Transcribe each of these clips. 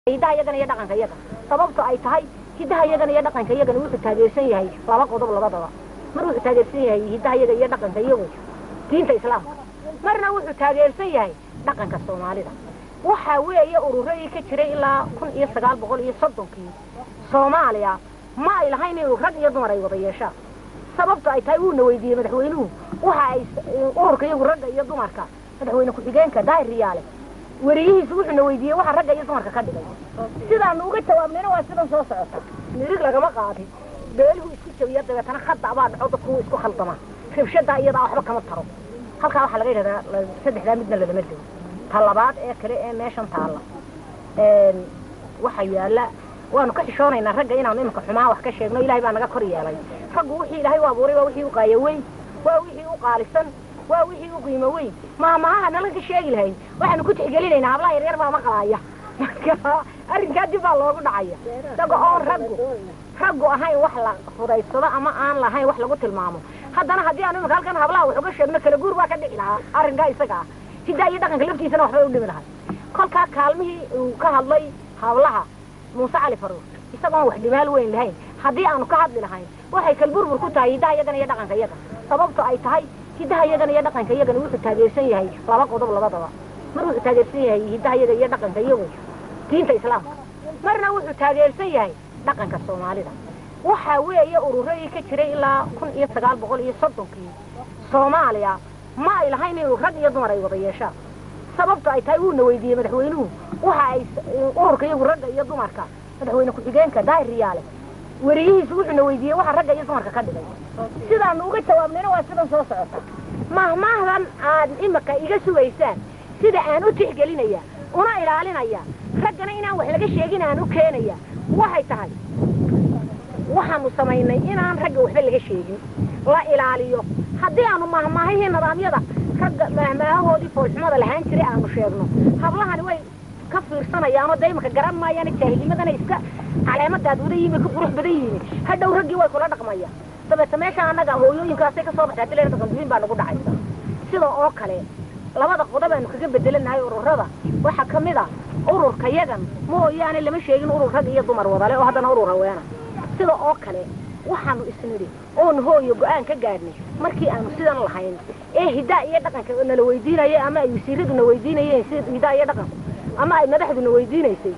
hidaha iyagana iyo dhaqanka iyaga sababta ay tahay hidaha iyagana iyo dhaqanka iyagana wuxuu taageersan yahay laba qodob labadaba mar wuxuu taageersan yahay hidaha iyaga iyo dhaqanka iyagu diinta islaamka marna wuxuu taageersan yahay dhaqanka Soomaalida waxa weeye ururay ka jiray ilaa 1930kii Soomaaliya ma ay lahayn inuu rag iyo dumar ay wada yeeshaan sababta ay tahay uu weydiiyay madaxweynuhu waxa ay ururka iyagu rag iyo dumarka madaxweyne ku xigeenka Daahir Riyaale wariyihiisu wuxuu weydiiyay waxa rag iyo dumarka ka dhigay sidaan uga jawaabnayna waa sidan soo socota mirig lagama qaadin beeluhu isku jawiya dabeetana khadda baa dhaco dadku isku khaldama rabshada iyada waxba kama taro halka waxa laga yiraahdaa saddexda midna la dama dhigo talabaad ee kale ee meeshan taala waxa yaala waanu ka xishoonaynaa ragga inaanu imka xumaa wax ka sheegno ilaahay baa naga kor yeelay raggu wixii ilaahay waa abuuray waa wixii u qaayay waa wixii u qaalisan waa wixii u qiimo weyn maamaha nala ka sheegi lahayn waxaanu ku tixgelinaynaa hablaha yar baa maqlaaya marka arrinka dib baa loogu dhacaya dago oo raggu ahayn wax la fudaysado ama aan lahayn wax lagu tilmaamo haddana haddii aanu imka halkan hablaha wax uga sheegno kala guur baa ka dhici lahaa arrinka isaga hidaa iyo dhaqanka laftiisana waxba u dhimi lahay kolkaa kaalmihii uu ka hadlay hablaha Muuse Cali Faruur isagoo wax dhimaal weyn lahayn haddii aanu ka hadli lahayn waxay kal burbur ku tahay hidaa iyagana iyo dhaqanka iyaga sababta ay tahay hidaha iyagana iyo dhaqanka iyagana wuxuu taageersan yahay laba qodob labadaba mar wuxuu taageersan yahay hidaha iyaga iyo dhaqanka iyagu diinta islaamka marna wuxuu taageersan yahay dhaqanka Soomaalida waxa weeye ururay ka jiray ilaa 1930kii Soomaaliya ma ay lahayn inuu rag iyo dumar ay wada yeeshaan sababta ay tahay uu weydiiyay madaxweynuhu waxa ay ururka iyagu rag iyo dumarka madaxweyne ku xigeenka Daahir Riyaale wariyihiisu wuxuu weydiiyay waxa rag iyo dumarka ka dhigay sidaan uga jawaabnayna waa sidan soo socota mahmaahan aad imka iga sugaysaan sida aan u tixgelinaya una ilaalinaya raggana inaan wax laga sheegin aan u keenaya waxay tahay waxaanu samaynay inaan ragga waxba laga sheegin la ilaaliyo haddii aanu mahmaahayn nidaamyada ragga mahmaahoodii foolxumada lahaan jiray aanu sheegno hablahani way ka fiirsanayaan oo deeymka garan maayaan jaahilimadana iska caleemadaad wada yimi ku qurux badan yihiin hadhow raggii way kula dhaqmayaan dabeeta meesha anaga hooyooyinkaasay ka soo baxay dileer dhaqan baa nagu dhacaysa sida oo kale labada qodob aanu kaga bedelanahay ururada waxa kamid ah ururka yagan mooyaane lama sheegin urur rag iyo dumar wadale oo haddana urur haweena sida oo kale waxaanu isniri oo hooyo go'aan ka gaarnay markii aanu sidan lahayn ee hidaa iyo dhaqanka nala weydiinayay ama ay wasiiraduna weydiinayeen sida hidaa iyo dhaqanka ama ay madaxduna weydiinaysay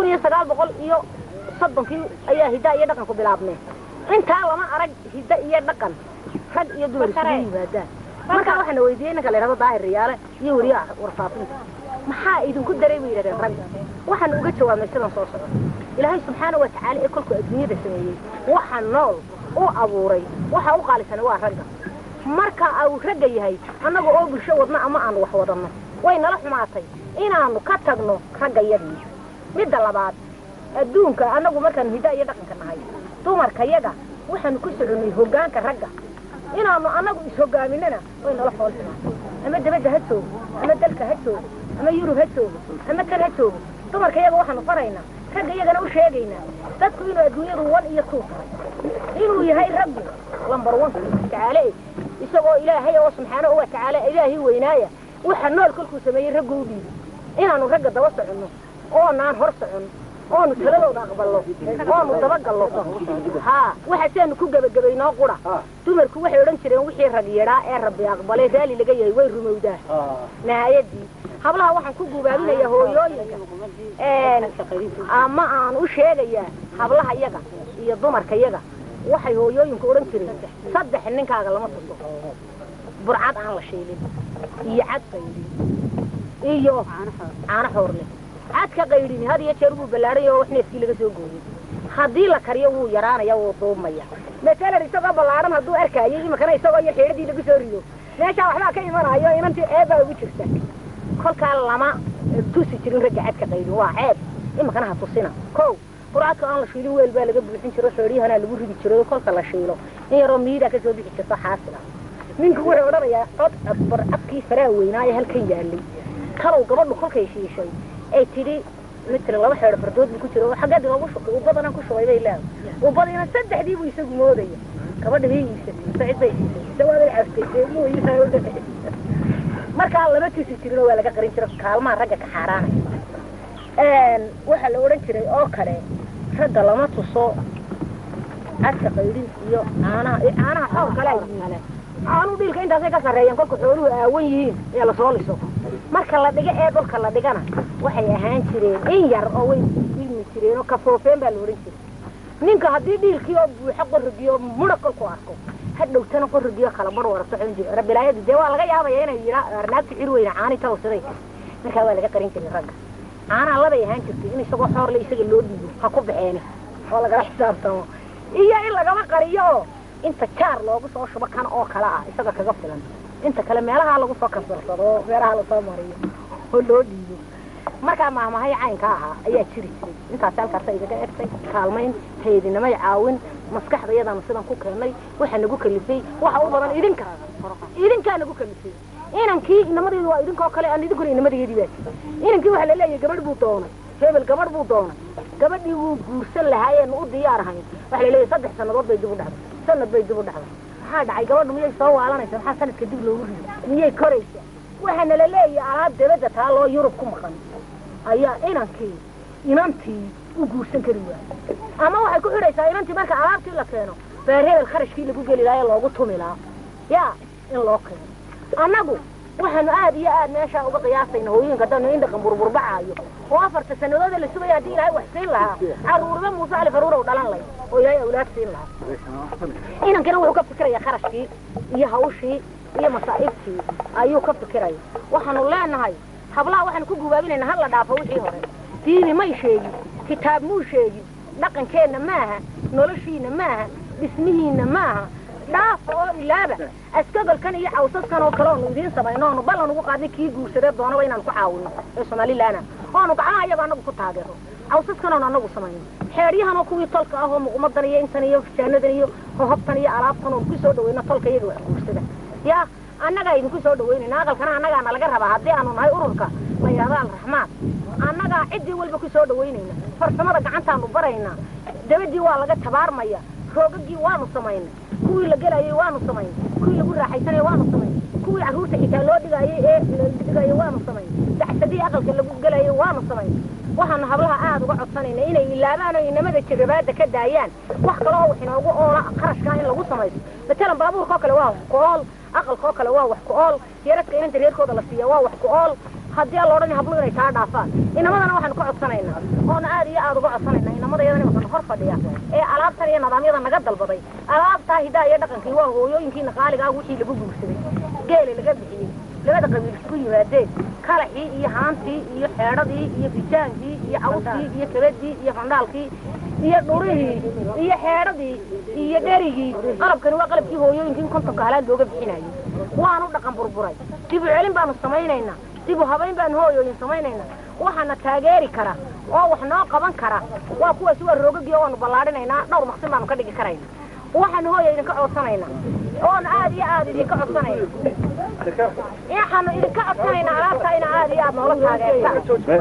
1930kii ayaa hidaa iyo dhaqanku bilaabnay inta lama arag hidaa iyo dhaqan rag iyo dumar isku yimaadaan marka waxaan weydiiyay ninka la yiraahdo Daahir Riyaale iyo wariyaha warfaafinta maxaa idinku dareemay yiraahdeen rag waxaan uga jawaabnay sidan soo socda ilaahay subxaanahu wa ta'aala ee kulku adduunyada sameeyay waxa nool oo abuuray waxa u qaalisan waa ragga marka uu ragga yahay annaga oo bulsho wadna ama aan wax wadano way nala xumaatay inaanu ka tagno ragga yadii midda labaad adduunka annagu markaan hidaa iyo dhaqanka nahay dumarka yaga waxaan ku soconay hoggaanka ragga inaanu annagu is hoggaaminana way nala foolxumaatay ama dabada ha joogo ama dalka ha joogo ama Yurub ha joogo ama kan ha joogo dumarka yaga waxaanu faraynaa ragga iyagana u sheegaynaa dadku inuu adduunyadu wan iyo tuur inuu yahay rabbi lambar 1 tacaala isagoo ilaahay oo subxaanahu wa ta'aala ilaahi weynaaya waxa nool kulku sameeyay raggu u dhiibay inaanu ragga daba socono oo naan hor socono oo taladooda aqbalno oo daba galno waxa seen ku gabagabaynoo qura dumarku waxay oran jireen wixii rag yeeraa ee rabbi aqbalay raali laga yahay way rumowdaa naayadii hablaha waxaan ku gubaabinayaa hooyooyinka ama aan u sheegayaa hablaha iyaga iyo dumarka iyaga waxay hooyooyinku oran jireen saddex ninkaaga lama tuso burcad aan la sheelin iyo cad qayrin iyo caana xoorle cadka qayrin had iyo jeer uu balaaray oo waxna iskii laga soo gooyay haddii la kariyo wuu yaraanaya wuu duumaya mesela isagoo balaaran hadduu arkayay imkana isagoo yar xeeradii lagu soo rido meesha waxba ka imanayo inantii eeba ugu jirta kolka lama tusi jirin ragga cadka qayrin waa ceeb imkana ha tusina koow quraadka aan la shiilin weel baa laga buuxin jiray xooriyahana lagu ridi jiray kolka la shiilo in yaro miida ka soo bixi jirta xaasila ninka wuxuu oranayaa cod bar afkii faraa weynaa halkan yaalay kalow gabadhu kolkay shiishay ay tiri mitri laba xeer fardood ku jiro xageed lagu shaqo u badan ku shaqay bay leedahay u badina saddexdii buu isagu moodaya gabadha weeyisa saacid bay dawaday aftay uu yihiin marka laba tisi jirno waa laga qarin jiray kaalmaha ragga ka xaraanay waxa la oran jiray oo kale ragga lama tuso adka qaydin iyo caanaha xoog kale ay aanu dhilka intaasay ka sareeyeen kolka xooluhu aawan yihiin ee la soo liso marka la dhiga ee dhulka la dhigana waxay ahaan jireen in yar oo way ilmi jireen oo ka foofeen baa la oran jiray ninka haddii dhiilkii oo buuxa qorrigiyo mudha kolku arko hadhowtana qorrigiyo kala mar wara socon jiro rabilaayada dee waa laga yaabaya inay yidhaa arnaagta cir weyna caani tawsiday markaa waa laga qarin jiray ragga caanaha labay ahaan jirtay in isagoo xoorle isaga loo dhiibo ha ku baxeene oo lagala xisaabtamo iyo in lagama qariyo oo inta jaar loogu soo shubo kan oo kale ah isaga kaga filan inta kale meelaha lagu soo kansalsado meelaha la soo mariyo oo loo dhiibo markaa maahmahay caynka ahaa ayaa jiri jiray intaas halkaas igaga egtay kaalmayn hay'adinimay caawin maskaxda iyadana sidan ku keenay waxa nagu kalifay waxa u badan idinka nagu kalifay inankii inamadeedu waa idinkoo kale aan idinkuna inamadeedii baa inankii waxa la leeyahay gabadh buu doonay hebel gabadh buu doonay gabadhii wuu guursan lahaayeen u diyaar ahayn waxa la leeyahay 3 sanadood bay dib u dhacday sanad bay dib u dhacday maxaa dhacay gabadhu miyay soo waalanaysaa maxaa sanadka dib loogu riday miyay koraysaa waxaana la leeyahay alaab dabadda taa loo Yurub ku maqan ayaa inantii u guursan kari waayay ama waxay ku xidhaysaa inantii marka alaabtii la keeno beerhebel kharashkii lagu geli lahaa loogu tumi lahaa yaa in loo keeno annagu waxaanu aad iyo aad meesha uga qiyaasayna hooyinka danu in dhaqan burburbacaayo oo 4 sanadood la sugay hadii ilaahay wax siin lahaa caruurada Muuse Ali Faruur oo dhalan lay oo ilaahay awlaad siin lahaa inankana wuxuu ka fikirayaa kharashkii iyo hawshii iyo masaa'ibtii ayuu ka fikiraya waxaanu leenahay hablaha waxaan ku gubaabinayna hal la dhaafo wixii hore diini may sheegi kitaab muu sheegi dhaqankeena maaha noloshiina maaha dhismihiina maaha dhaaf oo ilaaba askagalkan iyo cawsaskan oo kale oo idiin sameeyno oo ballan ugu qaadnay kii guursaday doonaba inaan ku caawino ee Soomaaliland oo gacmaha ayaga anagu ku taageero cawsaskan oo anagu sameeyno xeeriyahan oo kuwii tolka ah oo muqmadan iyo intan iyo fijaanadan iyo hobtan iyo alaabtan oo ku soo dhaweeyna tolka iyaga wax guursada yaa annaga idinku soo dhaweynayna aqalkana annaga laga rabaa hadii aanu nahay ururka la yiraahdo Raxmaan annaga cidii walba ku soo dhaweynayna farsamada gacantaanu barayna dabadii waa laga tabaarmaya roogagii waanu sameeynaa kuwii la galayay waanu sameeynaa kuwii lagu raaxaysanay waanu sameeynaa kuwii caruurta xitaa loo dhigayay ee la dhigayay waanu sameeynaa dacsadii aqalka lagu galayay waanu sameeynaa waxaanu hablaha aad uga codsanayna inay ilaabaan oo inamada jirabaada ka daayaan wax kale oo wixii noogu oola qarashka in lagu sameeyo matalan baabuurka kale waa ku ool aqalka kale waa wax ku ool yaradka inta reerkooda la siiyo waa wax ku ool haddii la oran habluhu inay taa dhaafaan inamadana waxaan ku codsanaynaa oo aad iyo aad uga codsanaynaa inamada iyadana waxaan hor fadhiya ee alaabtan iyo nidaamyada naga dalbaday alaabta hidaa iyo dhaqankii waa hooyooyinkiina qaaliga ah wixii lagu guursaday geel laga bixiyay labada qabiil isku yimaadeen kalaxii iyo haantii iyo xeedhadii iyo bijaankii iyo cawskii iyo kabadii iyo fandaalkii iyo dhurihii iyo xeedhadii iyo dherigii qalabkani waa qalabkii hooyooyinkii kontonka halaad looga bixinayay waanu dhaqan burburay dib u celin baanu samaynaynaa dib u habayn baan hooyooyin samaynaynaa waxaana taageeri kara oo wax noo qaban kara waa kuwaas waa roogagii oo aanu ballaadhinaynaa dhowr maqsin baanu ka dhigi karaynaa waxaanu hooyo idinka codsanaynaa oon aad iyo aad idinka codsanayna waxaanu idinka codsanaynaa alaabta ina aad iyo aad noola taageertaan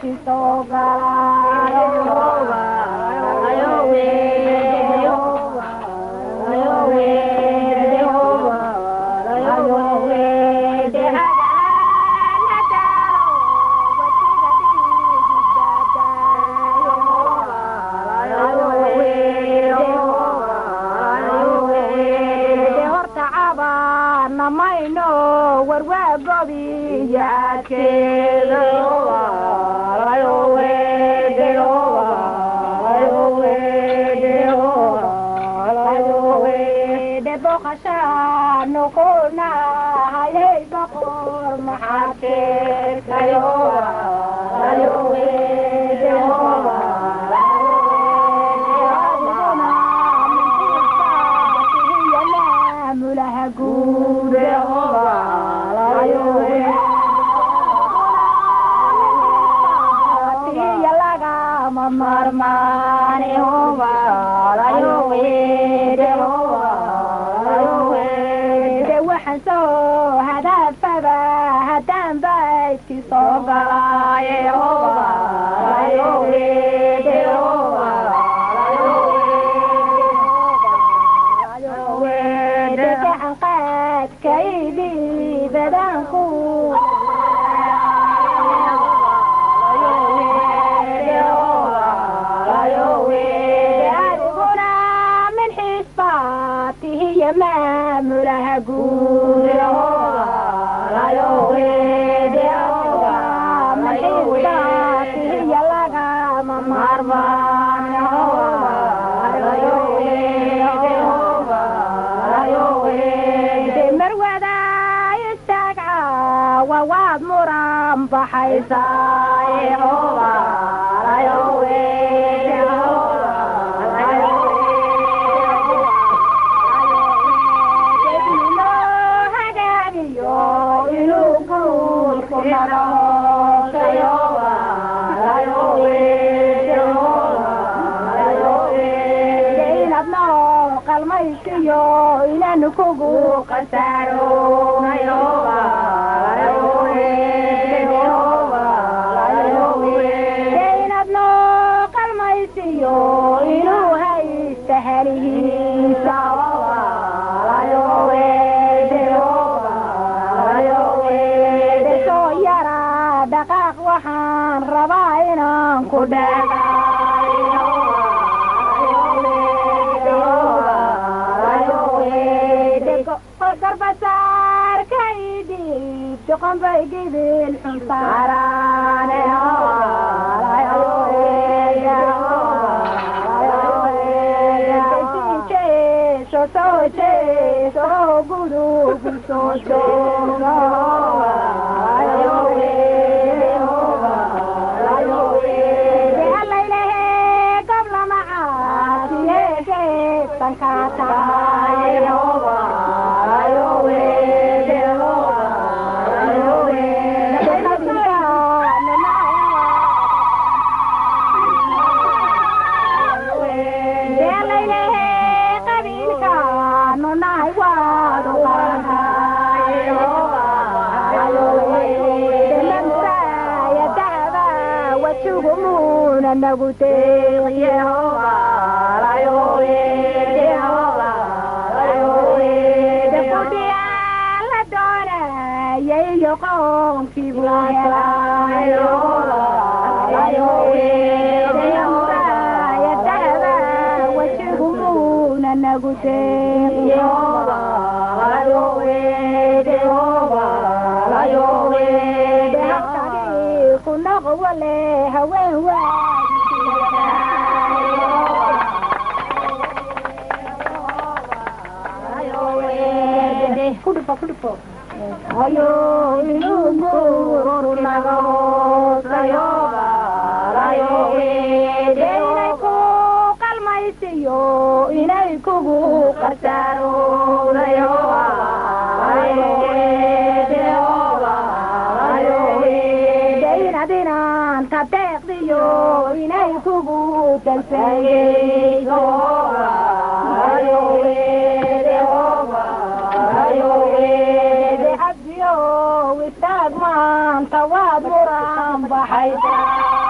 وستاج ما انت واد مرام بحيدا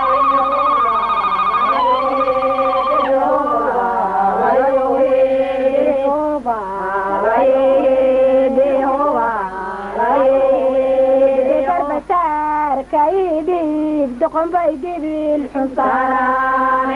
كيدي بدقم بيجيبي الحصان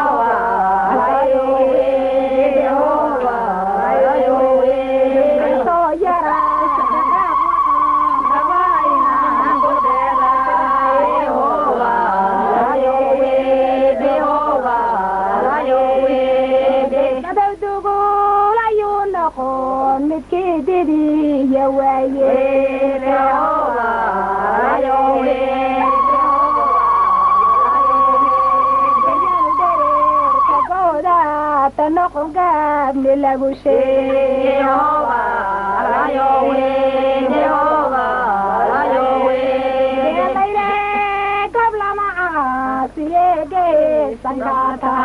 يا ويلي تنقل قبل لابو شيء قبل ما عاصي سنقاطع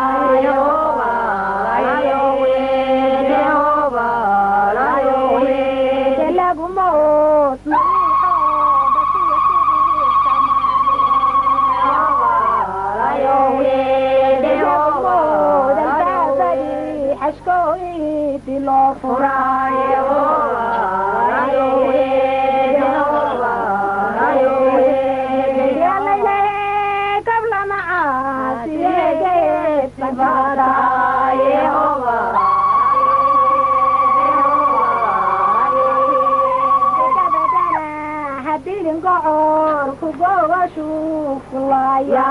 شوف الله يا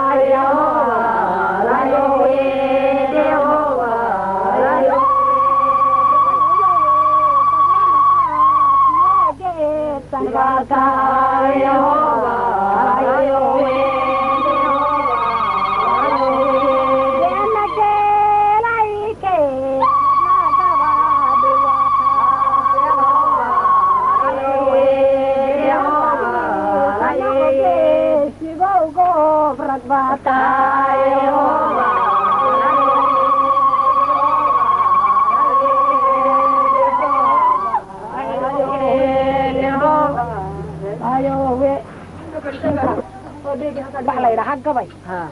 بحلي راح قبي ها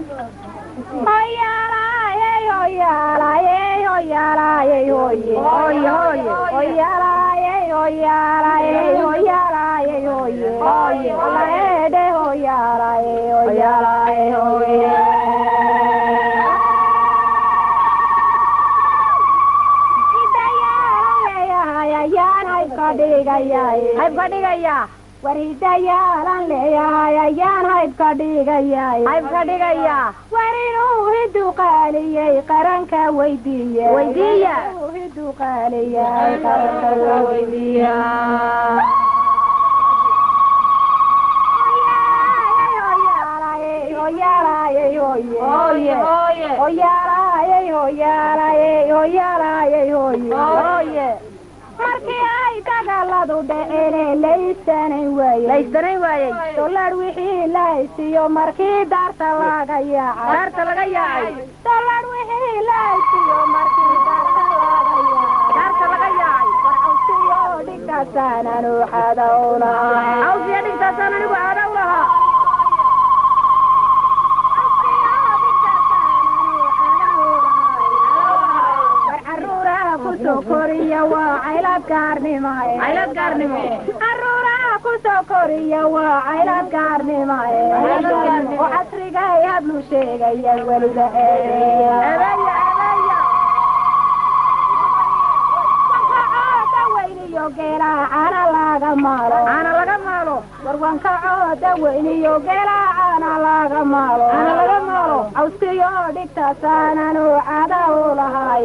وريدايا ليا يان هايب كديغيا ورينو هدو قاليي قرنكا ويديا هدو قاليي قرنكا ويديا markii ay dagaaladu dhaceen laysanay waayay dollar wixii la isiyo markii daarta laga yaacay dollar wixii la isiyo markii daarta laga yaacay waxaan siyo dhigtaasana nuuxadawna كوريا وعيلات قارنمو عرورا كوسو كوريا وعيلات قارنمو وعصريقا يابلو شيقا يا ولد أبايا وانكا ويني يوغيرا عانا لاغا مالو وانكا عودا ويني يوغيرا عانا لاغا مالو عوسكيو ديكتا سانا نوعادا ولهاي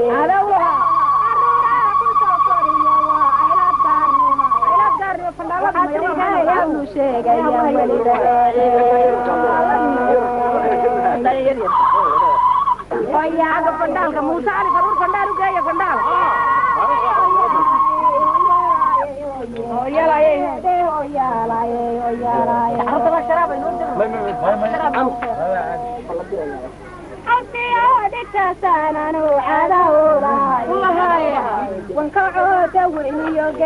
ويا عقب فندال كموسى علي فرور فندال وجاي فندال يا لا حط لك شراب حتى ودك سنن وعلى والله وانكعوا تويني